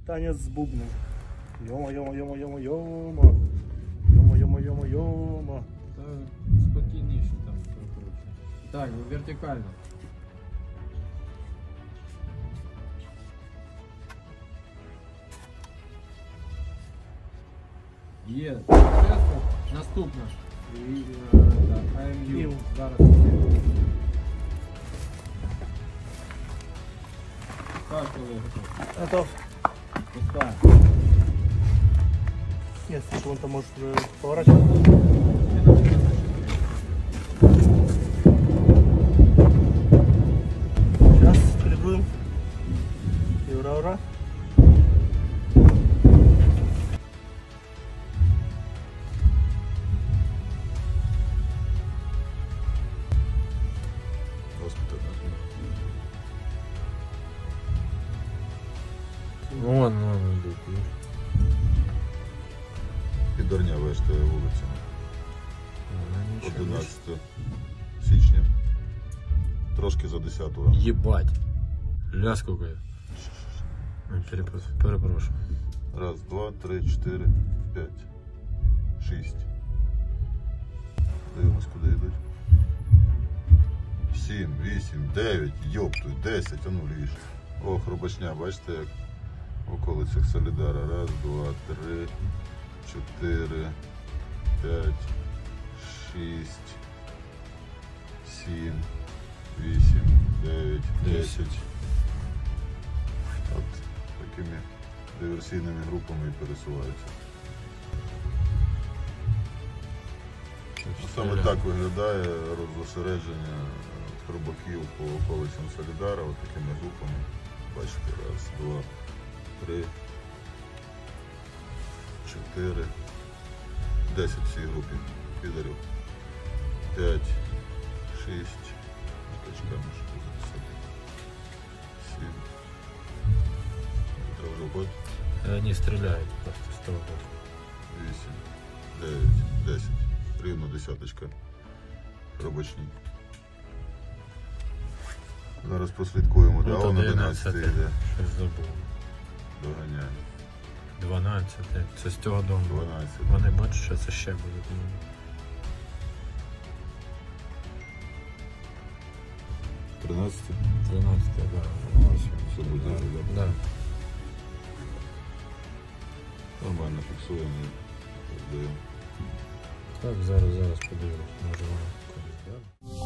Танець з бубном. Йома. Йома. Та спокійніше там прокручує. Так, вертикально. Є. Наступна. АМЮ. Зараз. Так, коли готов. Готов. Пускай. Если что, он там может поворачиваться. Сейчас калибруем. И ура. Вон идет. Підорня вештає вулицями. 11 січня. Трошки за 10-го. Ебать. Ля сколько я. Перепрошую. Раз, два, три, 4, 5, 6. Дивимось, куди йдуть. 7, 8, 9, йоптуй, 10, а ну лівіше. О, хробачня, бачите як в околицях Солідара. Раз, два, 3, 4, 5, 6, 7, 8, 9, 10. От такими диверсійними групами і пересуваються. Саме так виглядає роззосередження хробаків по околицям Солідара, от такими групами. Бачите, раз, два, 3, 4, 10 в цій групі підарів. 5, 6, точками, що тут записати. 7. Це вже вход. Они стреляют просто с того боку. 8, 9, 10. Рівно десяточка робочні. Зараз прослідкуємо, де он 11 йде. Щось забув. Доганяє. 12. Це з цього дому. 12. Вони бачать, що це ще буде. 13. 13, да. Все буде виглядати. Да. Нормально фіксуємо і даємо. Так, зараз подивимось. Може воно кудись, да?